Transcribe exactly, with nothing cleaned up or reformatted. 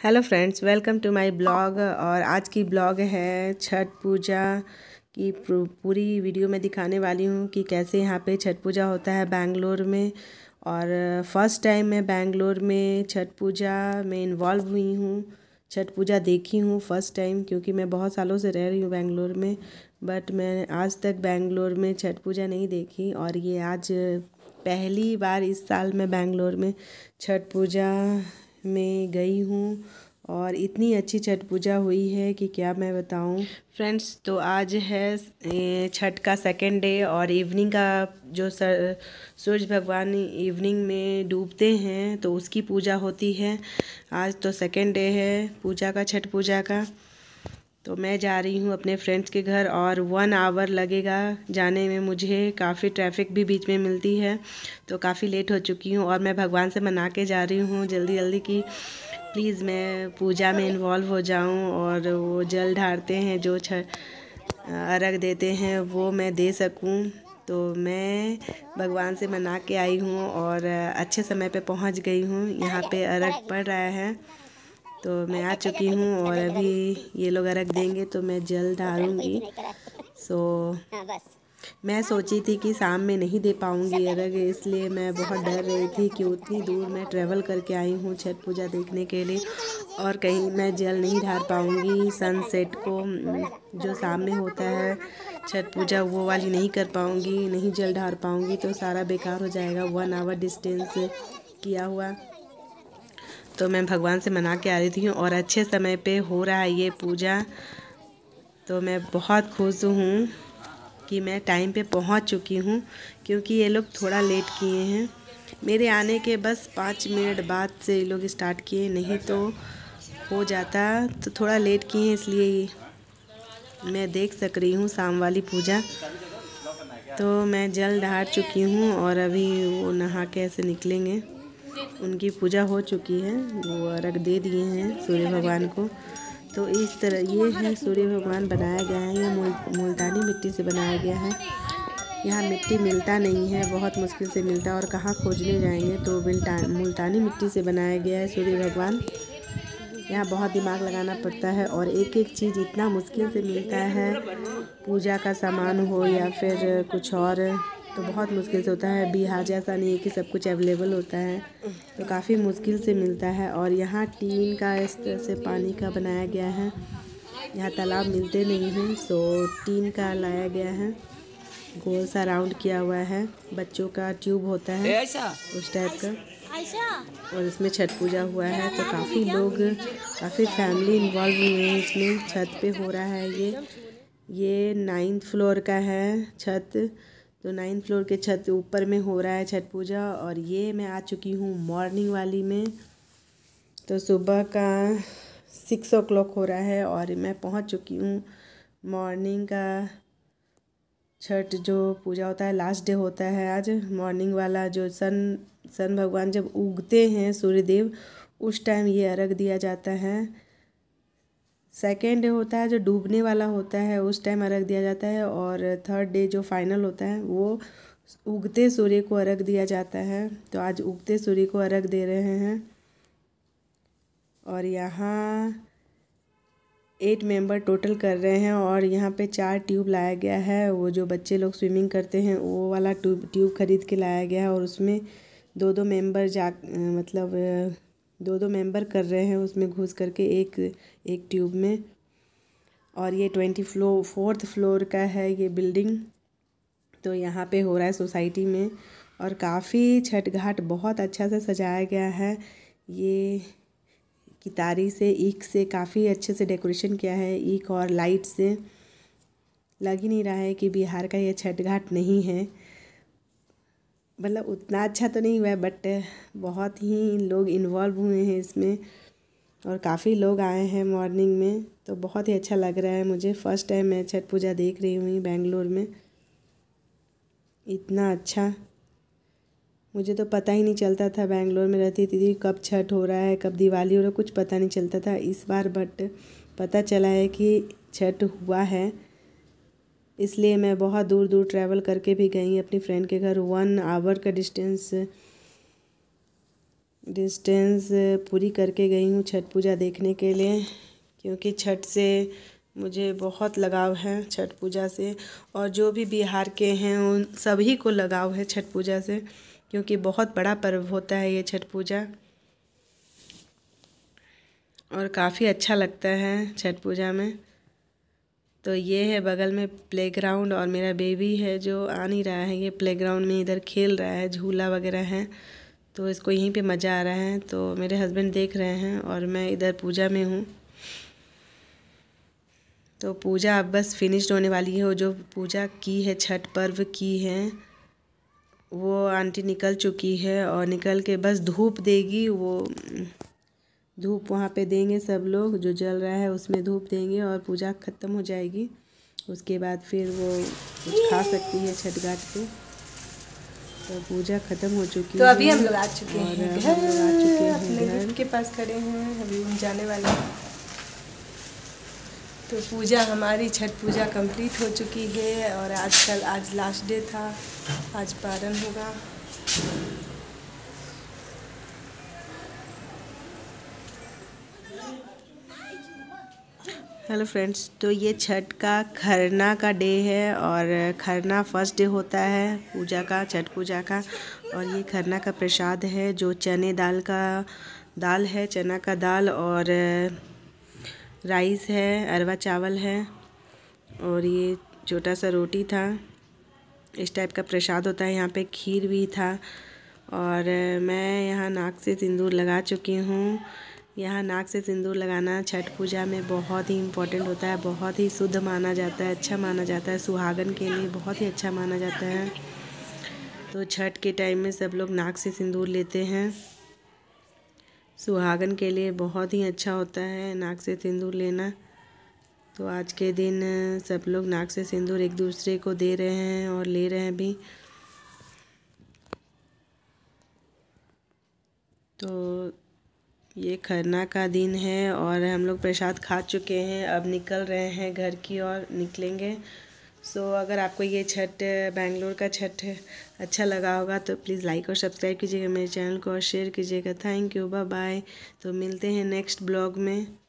Hello friends, welcome to my blog. और आज की ब्लॉग है छठ पूजा की। पूरी वीडियो में दिखाने वाली हूँ कि कैसे यहाँ पे छठ पूजा होता है बेंगलोर में। और फर्स्ट टाइम मैं बेंगलोर में छठ पूजा में इन्वॉल्व हुई हूँ, छठ पूजा देखी हूँ फर्स्ट टाइम, क्योंकि मैं बहुत सालों से रह रही हूँ बेंगलोर में, बट मैं आज तक बेंगलोर में छठ पूजा नहीं देखी। और ये आज पहली बार इस साल मैं बेंगलोर में छठ पूजा में गई हूँ और इतनी अच्छी छठ पूजा हुई है कि क्या मैं बताऊँ फ्रेंड्स। तो आज है छठ का सेकेंड डे और इवनिंग का जो सर सूरज भगवान इवनिंग में डूबते हैं तो उसकी पूजा होती है। आज तो सेकेंड डे है पूजा का, छठ पूजा का। तो मैं जा रही हूँ अपने फ्रेंड्स के घर और वन आवर लगेगा जाने में मुझे। काफ़ी ट्रैफिक भी बीच में मिलती है तो काफ़ी लेट हो चुकी हूँ और मैं भगवान से मना के जा रही हूँ जल्दी जल्दी कि प्लीज़ मैं पूजा में इन्वॉल्व हो जाऊँ और वो जल ढारते हैं जो छ अर्घ देते हैं वो मैं दे सकूँ। तो मैं भगवान से मना के आई हूँ और अच्छे समय पे पहुँच गई हूँ। यहाँ पे अर्घ पड़ रहा है तो मैं आ चुकी हूँ और अभी ये लोग अर्घ देंगे तो मैं जल डालूँगी। सो मैं सोची थी कि शाम में नहीं दे पाऊँगी अर्घ, इसलिए मैं बहुत डर रही थी कि उतनी दूर मैं ट्रैवल करके आई हूँ छठ पूजा देखने के लिए और कहीं मैं जल नहीं ढार पाऊँगी। सनसेट को जो सामने होता है छठ पूजा वो वाली नहीं कर पाऊँगी, नहीं जल ढार पाऊँगी तो सारा बेकार हो जाएगा वन आवर डिस्टेंस किया हुआ। तो मैं भगवान से मना के आ रही थी और अच्छे समय पे हो रहा है ये पूजा। तो मैं बहुत खुश हूँ कि मैं टाइम पे पहुँच चुकी हूँ, क्योंकि ये लोग थोड़ा लेट किए हैं। मेरे आने के बस पाँच मिनट बाद से ये लोग स्टार्ट किए, नहीं तो हो जाता। तो थोड़ा लेट किए हैं इसलिए मैं देख सक रही हूँ शाम वाली पूजा। तो मैं जल ढार चुकी हूँ और अभी वो नहा के ऐसे निकलेंगे। उनकी पूजा हो चुकी है, वो अर्घ दे दिए हैं सूर्य भगवान को। तो इस तरह ये है सूर्य भगवान बनाया गया है, ये मुल, मुल्तानी मिट्टी से बनाया गया है। यहाँ मिट्टी मिलता नहीं है, बहुत मुश्किल से मिलता है और कहाँ खोजने जाएंगे। तो मुल्तानी मिट्टी से बनाया गया है सूर्य भगवान। यहाँ बहुत दिमाग लगाना पड़ता है और एक एक चीज़ इतना मुश्किल से मिलता है, पूजा का सामान हो या फिर कुछ और, तो बहुत मुश्किल से होता है। बिहार जैसा नहीं है कि सब कुछ अवेलेबल होता है, तो काफ़ी मुश्किल से मिलता है। और यहाँ टीन का इस तरह से पानी का बनाया गया है, यहाँ तालाब मिलते नहीं हैं, सो टीन का लाया गया है, गोल सा राउंड किया हुआ है। बच्चों का ट्यूब होता है उस टाइप का, और इसमें छठ पूजा हुआ है। तो काफ़ी लोग, काफ़ी फैमिली इन्वॉल्व हुए हैं इसमें। छत पे हो रहा है ये ये नाइन्थ फ्लोर का है छत, तो नाइन्थ फ्लोर के छत ऊपर में हो रहा है छठ पूजा। और ये मैं आ चुकी हूँ मॉर्निंग वाली में, तो सुबह का सिक्स ओ क्लॉक हो रहा है और मैं पहुँच चुकी हूँ। मॉर्निंग का छठ जो पूजा होता है लास्ट डे होता है आज, मॉर्निंग वाला जो सन सन भगवान जब उगते हैं सूर्यदेव, उस टाइम ये अर्घ दिया जाता है। सेकेंड डे होता है जो डूबने वाला होता है, उस टाइम अर्घ दिया जाता है। और थर्ड डे जो फाइनल होता है वो उगते सूर्य को अर्घ दिया जाता है। तो आज उगते सूर्य को अर्घ दे रहे हैं। और यहाँ एट मेंबर टोटल कर रहे हैं और यहाँ पे चार ट्यूब लाया गया है। वो जो बच्चे लोग स्विमिंग करते हैं वो वाला ट्यूब ट्यूब खरीद के लाया गया है और उसमें दो दो मेंबर जा मतलब दो दो मेंबर कर रहे हैं उसमें घुस करके एक एक ट्यूब में। और ये ट्वेंटी फ्लोर फोर्थ फ्लोर का है ये बिल्डिंग। तो यहाँ पे हो रहा है सोसाइटी में और काफ़ी छठ घाट बहुत अच्छा से सजाया गया है। ये कितारी से, ईख से काफ़ी अच्छे से डेकोरेशन किया है, ईख और लाइट से। लग ही नहीं रहा है कि बिहार का ये छठ घाट नहीं है। मतलब उतना अच्छा तो नहीं हुआ है बट बहुत ही लोग इन्वॉल्व हुए हैं इसमें और काफ़ी लोग आए हैं मॉर्निंग में। तो बहुत ही अच्छा लग रहा है मुझे। फ़र्स्ट टाइम मैं छठ पूजा देख रही हूँ बेंगलोर में, इतना अच्छा। मुझे तो पता ही नहीं चलता था, बेंगलोर में रहती थी, कब छठ हो रहा है कब दिवाली हो रहा है कुछ पता नहीं चलता था। इस बार बट पता चला है कि छठ हुआ है, इसलिए मैं बहुत दूर दूर ट्रैवल करके भी गई अपनी फ्रेंड के घर। वन आवर का डिस्टेंस डिस्टेंस पूरी करके गई हूँ छठ पूजा देखने के लिए, क्योंकि छठ से मुझे बहुत लगाव है, छठ पूजा से। और जो भी बिहार के हैं उन सभी को लगाव है छठ पूजा से, क्योंकि बहुत बड़ा पर्व होता है ये छठ पूजा और काफ़ी अच्छा लगता है छठ पूजा में। तो ये है बगल में प्लेग्राउंड और मेरा बेबी है जो आ नहीं रहा है, ये प्लेग्राउंड में इधर खेल रहा है, झूला वगैरह है तो इसको यहीं पे मज़ा आ रहा है। तो मेरे हस्बैंड देख रहे हैं और मैं इधर पूजा में हूँ। तो पूजा अब बस फिनिश्ड होने वाली है। वो जो पूजा की है, छठ पर्व की है, वो आंटी निकल चुकी है और निकल के बस धूप देगी। वो धूप वहाँ पे देंगे सब लोग, जो जल रहा है उसमें धूप देंगे और पूजा ख़त्म हो जाएगी। उसके बाद फिर वो कुछ खा सकती है छठ घाट पे। तो पूजा ख़त्म हो चुकी तो है। अभी हम लोग आ चुके हैं और घर, हम लोग आ चुके हैं अपने घर लिफ्ट के पास खड़े हैं, अभी हम जाने वाले हैं। तो पूजा हमारी छठ पूजा कंप्लीट हो चुकी है और आज कल आज लास्ट डे था, आज पारण होगा। हेलो फ्रेंड्स, तो ये छठ का खरना का डे है और खरना फर्स्ट डे होता है पूजा का, छठ पूजा का। और ये खरना का प्रसाद है जो चने दाल का दाल है, चना का दाल और राइस है, अरवा चावल है और ये छोटा सा रोटी था। इस टाइप का प्रसाद होता है। यहाँ पे खीर भी था और मैं यहाँ नाक से सिंदूर लगा चुकी हूँ। यहाँ नाक से सिंदूर लगाना छठ पूजा में बहुत ही इम्पोर्टेंट होता है, बहुत ही शुद्ध माना जाता है, अच्छा माना जाता है, सुहागन के लिए बहुत ही अच्छा माना जाता है। तो छठ के टाइम में सब लोग नाक से सिंदूर लेते हैं, सुहागन के लिए बहुत ही अच्छा होता है नाक से सिंदूर लेना। तो आज के दिन सब लोग नाक से सिंदूर एक दूसरे को दे रहे हैं और ले रहे हैं भी। तो ये खरना का दिन है और हम लोग प्रसाद खा चुके हैं, अब निकल रहे हैं घर की ओर, निकलेंगे। सो so, अगर आपको ये छठ बेंगलोर का छठ अच्छा लगा होगा तो प्लीज़ लाइक और सब्सक्राइब कीजिएगा मेरे चैनल को और शेयर कीजिएगा। Thank you, bye bye. तो मिलते हैं नेक्स्ट ब्लॉग में।